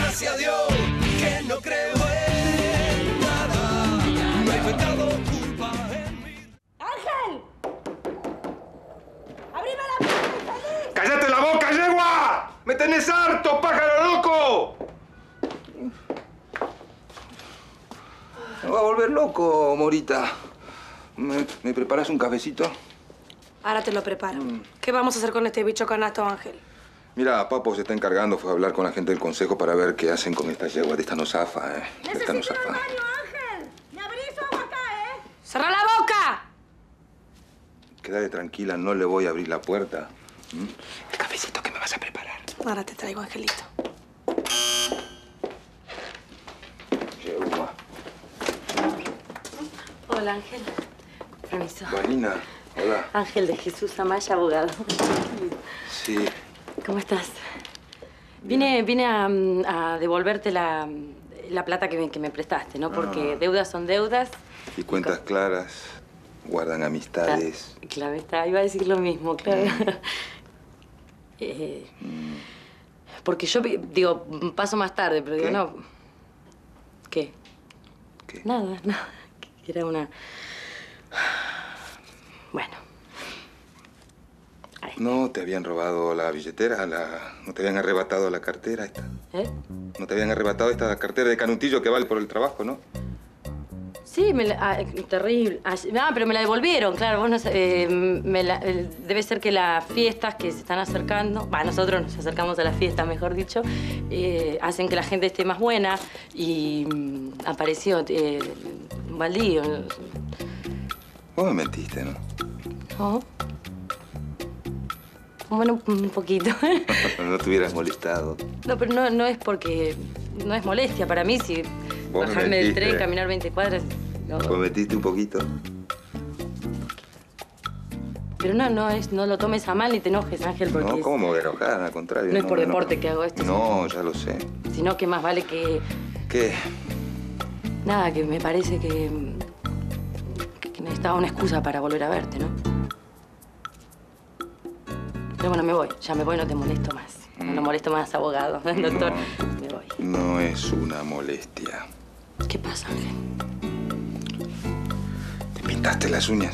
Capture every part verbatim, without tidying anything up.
gracias a Dios que no creo en nada. No hay pecado, culpa en mí. ¡Ángel! ¡Abrime la puerta, infeliz! ¡Cállate la boca, yegua! ¡Me tenés harto, pájaro loco! Me voy a volver loco, Morita. ¿Me, me preparas un cafecito? Ahora te lo preparo. Mm. ¿Qué vamos a hacer con este bicho canasto, Ángel? Mira, Papo se está encargando, fue a hablar con la gente del consejo para ver qué hacen con esta yegua. De esta no zafa, ¿eh? Necesito no ir al baño, Ángel. ¿Me abrís agua acá, eh? ¡Cerrá la boca! Quédate tranquila, no le voy a abrir la puerta. ¿Mm? El cafecito que me vas a preparar. Ahora te traigo, Angelito. Yegua. Hola, Ángel. Permiso. Vanina, hola. Ángel de Jesús Amaya, abogado. Sí. ¿Cómo estás? Vine, vine a, a devolverte la, la plata que me, que me prestaste, ¿no? Porque ah. deudas son deudas. Y cuentas con... claras guardan amistades. Claro, claro, está. Iba a decir lo mismo, claro. Mm. eh, mm. Porque yo, digo, paso más tarde, pero ¿Qué? digo, no... ¿Qué? ¿Qué? Nada, nada. Era una... Bueno. Ahí. ¿No te habían robado la billetera? La... ¿No te habían arrebatado la cartera esta? ¿Eh? ¿No te habían arrebatado esta cartera de canutillo que vale por el trabajo, no? Sí, me la... Ah, terrible. Ah, pero me la devolvieron, claro. Vos no sé, eh, me la, eh, debe ser que las fiestas que se están acercando... Bah, nosotros nos acercamos a las fiestas, mejor dicho, eh, hacen que la gente esté más buena y mm, apareció eh, un baldío. Vos me mentiste, ¿no? ¿No? Bueno, un poquito. No te hubieras molestado. No, pero no, no es porque... No es molestia para mí si bajarme del tren, caminar veinte cuadras... No. ¿Vos metiste un poquito? Pero no, no, es, no lo tomes a mal ni te enojes, Ángel, porque... No, ¿cómo me voy a enojar? Al contrario. No es por no, deporte no. que hago esto. No, ya lo sé. Sino que más vale que... ¿Qué? Nada, que me parece que... que necesitaba una excusa para volver a verte, ¿no? Pero bueno, me voy. Ya me voy, no te molesto más. Mm. No molesto más, abogado, doctor. No, me voy. No es una molestia. ¿Qué pasa, Ángel? ¿Te pintaste las uñas?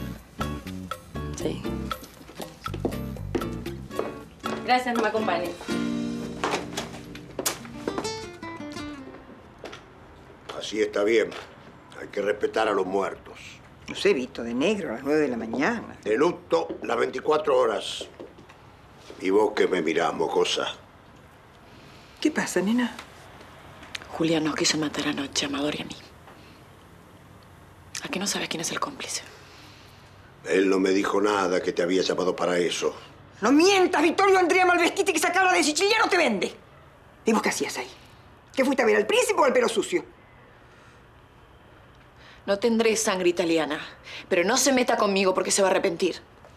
Sí. Gracias, no me acompañes. Así está bien. Hay que respetar a los muertos. Los he visto de negro a las nueve de la mañana. De luto las veinticuatro horas. ¿Y vos qué me mirás, mocosa? ¿Qué pasa, nena? Julián nos quiso matar anoche a Amador y a mí. ¿A qué no sabes quién es el cómplice? Él no me dijo nada que te había llamado para eso. No mientas, Vittorio Andrea Malvestiti, que esa cabra de siciliano te vende. ¿Y vos qué hacías ahí? ¿Que fuiste a ver al príncipe o al pelo sucio? No tendré sangre italiana, pero no se meta conmigo porque se va a arrepentir.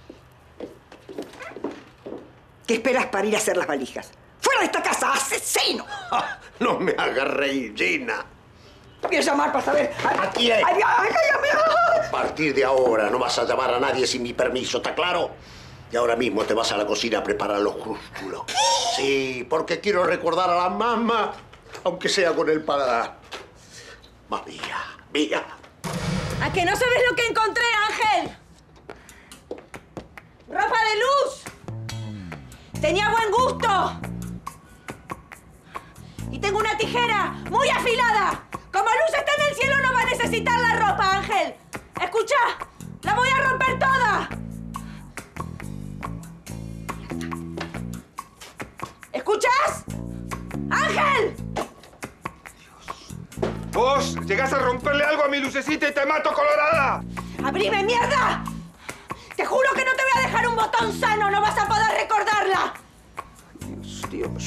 ¿Qué esperas para ir a hacer las valijas? ¡Fuera de esta casa, asesino! Ah, no me hagas reír, Gina. Voy a llamar para saber... ¿A quién? ¡Ay, ay, ay, ay! A partir de ahora no vas a llamar a nadie sin mi permiso, ¿está claro? Y ahora mismo te vas a la cocina a preparar los crúsculos. Sí, porque quiero recordar a la mamá, aunque sea con el paladar. Más mía, mía. ¿A que no sabes lo que encontré, Ángel? ¡Ropa de luz! Tenía buen gusto. Y tengo una tijera muy afilada. Como Luz está en el cielo, no va a necesitar la ropa, Ángel. Escucha, la voy a romper toda. ¿Escuchas? ¡Ángel! Vos llegás a romperle algo a mi lucecita y te mato, colorada. ¡Abrime, mierda! Te juro que no te voy a dejar un botón sano. No vas a poder recordarla. Dios, Dios.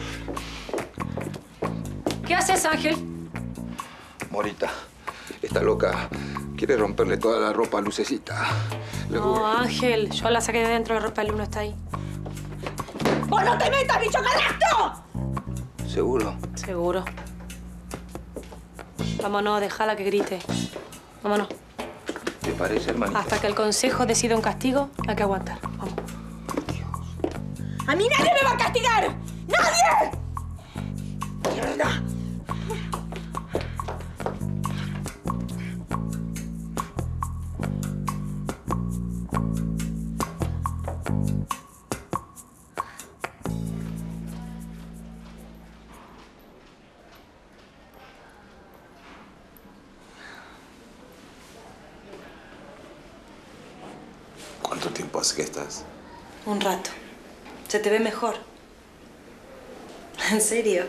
¿Qué haces, Ángel? Morita, esta loca quiere romperle toda la ropa a Lucecita. No, Ángel, yo la saqué de dentro, la ropa del uno está ahí. ¡Vos no te metas, bicho canasto! ¿Seguro? Seguro. Vámonos, déjala que grite. Vámonos. ¿Te parece, hermanita? Hasta que el consejo decida un castigo, hay que aguantar. Vamos. Dios. ¡A mí nadie me va a castigar! ¡Nadie! ¡Fuera! ¿Cuánto tiempo hace que estás? Un rato. Se te ve mejor. ¿En serio?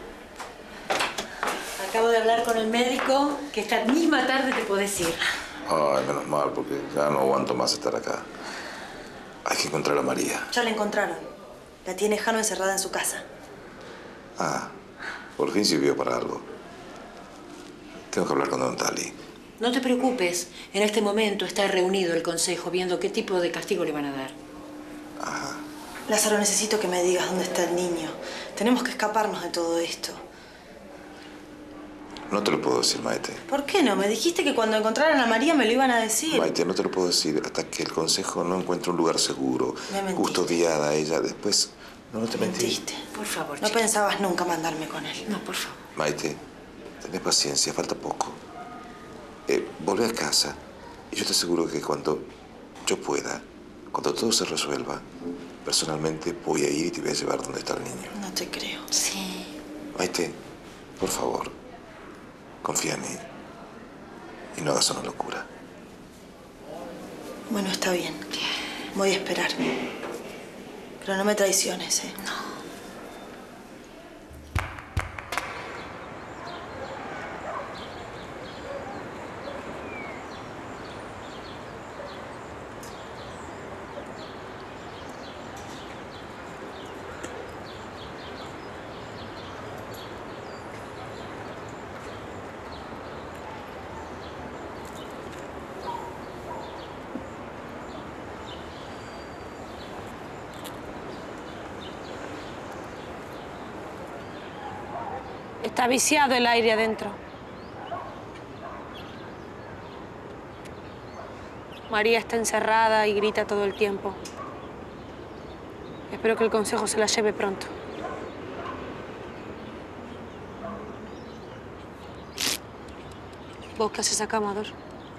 Acabo de hablar con el médico que esta misma tarde te podés ir. Ay, menos mal, porque ya no aguanto más estar acá. Hay que encontrar a María. Ya la encontraron. La tiene Jano encerrada en su casa. Ah, por fin sirvió para algo. Tengo que hablar con Don Tali. No te preocupes. En este momento está reunido el consejo viendo qué tipo de castigo le van a dar. Ajá. Lázaro, necesito que me digas dónde está el niño. Tenemos que escaparnos de todo esto. No te lo puedo decir, Maite. ¿Por qué no? Me dijiste que cuando encontraran a María me lo iban a decir. Maite, no te lo puedo decir hasta que el consejo no encuentre un lugar seguro. Me mentiste. Custodiada a ella. Después, no, no te mentí. Mentiste. Por favor, No chica. pensabas nunca mandarme con él. No, por favor. Maite, tenés paciencia, falta poco. Eh, volvé a casa y yo te aseguro que cuando yo pueda, cuando todo se resuelva, personalmente voy a ir y te voy a llevar donde está el niño. No te creo. Sí. Maite, por favor, confía en mí y no hagas una locura. Bueno, está bien. Voy a esperar. Pero no me traiciones, ¿eh? No. Está viciado el aire adentro. María está encerrada y grita todo el tiempo. Espero que el consejo se la lleve pronto. ¿Vos qué haces acá, Amador?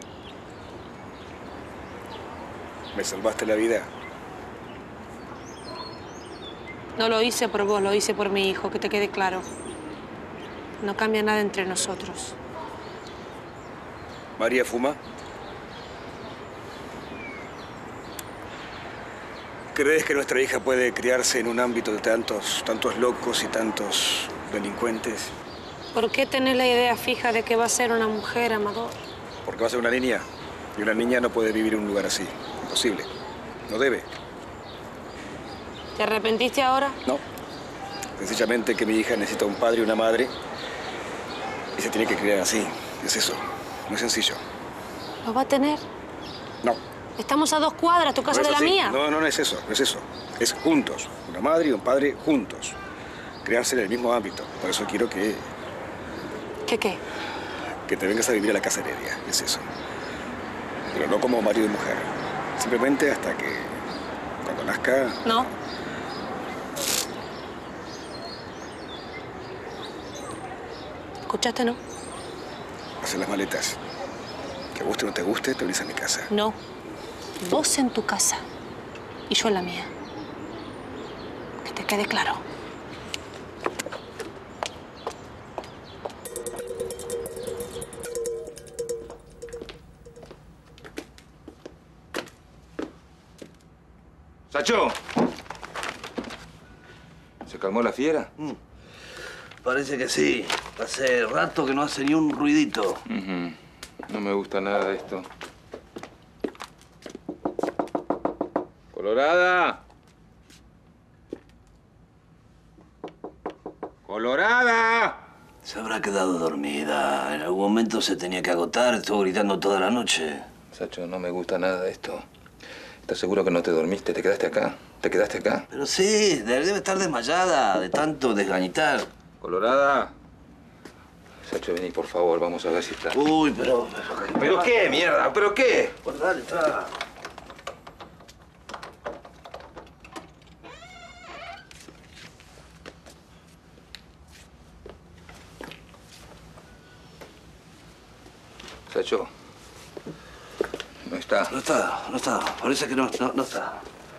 Me salvaste la vida. No lo hice por vos, lo hice por mi hijo, que te quede claro. No cambia nada entre nosotros. ¿María fuma? ¿Crees que nuestra hija puede criarse en un ámbito de tantos, tantos locos y tantos delincuentes? ¿Por qué tenés la idea fija de que va a ser una mujer, Amador? Porque va a ser una niña. Y una niña no puede vivir en un lugar así. Imposible. No debe. ¿Te arrepentiste ahora? No. Sencillamente que mi hija necesita un padre y una madre. Y se tiene que criar así. Es eso. No es sencillo. ¿Lo va a tener? No. Estamos a dos cuadras, tu casa No de es la así. mía. No, no, no es eso. No es eso. Es juntos. Una madre y un padre juntos. Criarse en el mismo ámbito. Por eso quiero que... ¿Qué qué? Que te vengas a vivir a la casa Heredia. Es eso. Pero no como marido y mujer. Simplemente hasta que... Cuando nazca... No. ¿Escuchaste, no? Hacer las maletas. Que guste o no te guste, te venís a mi casa. No. Vos en tu casa y yo en la mía. Que te quede claro. ¡Sacho! ¿Se calmó la fiera? Mm. Parece que sí. Hace rato que no hace ni un ruidito. Uh-huh. No me gusta nada esto. ¡Colorada! ¡Colorada! Se habrá quedado dormida. En algún momento se tenía que agotar. Estuvo gritando toda la noche. Sacho, no me gusta nada esto. ¿Estás seguro que no te dormiste? ¿Te quedaste acá? ¿Te quedaste acá? Pero sí, debe estar desmayada de tanto desgañitar. Colorada. Sacho, vení, por favor. Vamos a ver si está. Uy, pero... ¿Pero, ¿Pero qué, mierda? ¿Pero qué? Pues dale, está. Sacho. No está. No está, no está. Parece que no, no, no está.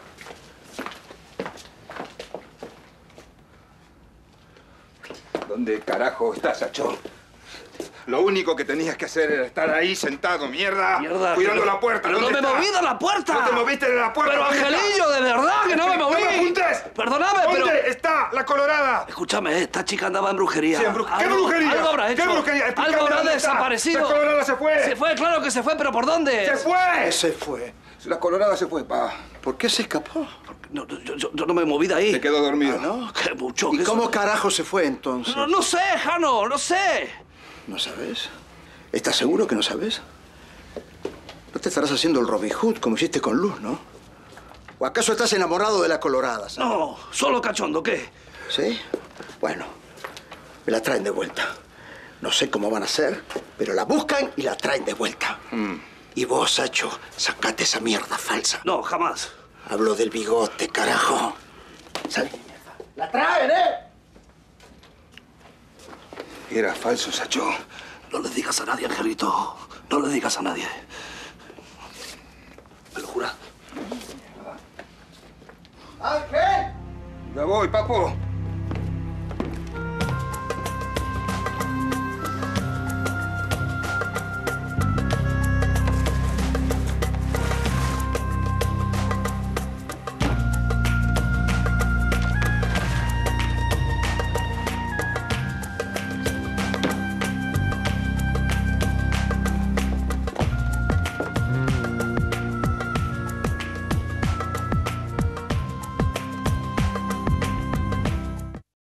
¿Dónde carajo está Sacho? Lo único que tenías que hacer era estar ahí sentado, mierda. Mierda. Cuidando pero- la puerta. Pero no ¿Dónde me está? moví de la puerta. No te moviste de la puerta. Pero ¿Dónde está? Angelillo, de verdad que no me moví. ¡No me apuntes! Perdóname, pero... ¿Dónde está la colorada? Escúchame, esta chica andaba en brujería. Sí, en brujería. ¿Qué Algo- brujería? Algo habrá ¿Qué hecho. brujería? Explícame Algo habrá dónde está. desaparecido. La colorada se fue. Se fue, claro que se fue, pero ¿por dónde? ¡Se fue! Se fue. La colorada se fue, pa. ¿Por qué se escapó? No, yo, yo- yo no me moví de ahí. Se quedó dormido. Ah, ¿no? Qué mucho. ¿Y que cómo eso- carajo se fue entonces? No, no sé, Jano, no sé. ¿No sabes? ¿Estás seguro que no sabes? No te estarás haciendo el Robin Hood como hiciste con Luz, ¿no? ¿O acaso estás enamorado de la colorada? ¿sabes? No, solo cachondo, ¿qué? ¿Sí? Bueno, me la traen de vuelta. No sé cómo van a hacer, pero la buscan y la traen de vuelta. Y vos, Sacho, sacate esa mierda falsa. No, jamás. Hablo del bigote, carajo. Sal. ¡La traen, eh! Era falso, Sacho. No le digas a nadie, Angelito. No le digas a nadie. ¿Me lo juras? ¡Ángel! Ya voy, papo.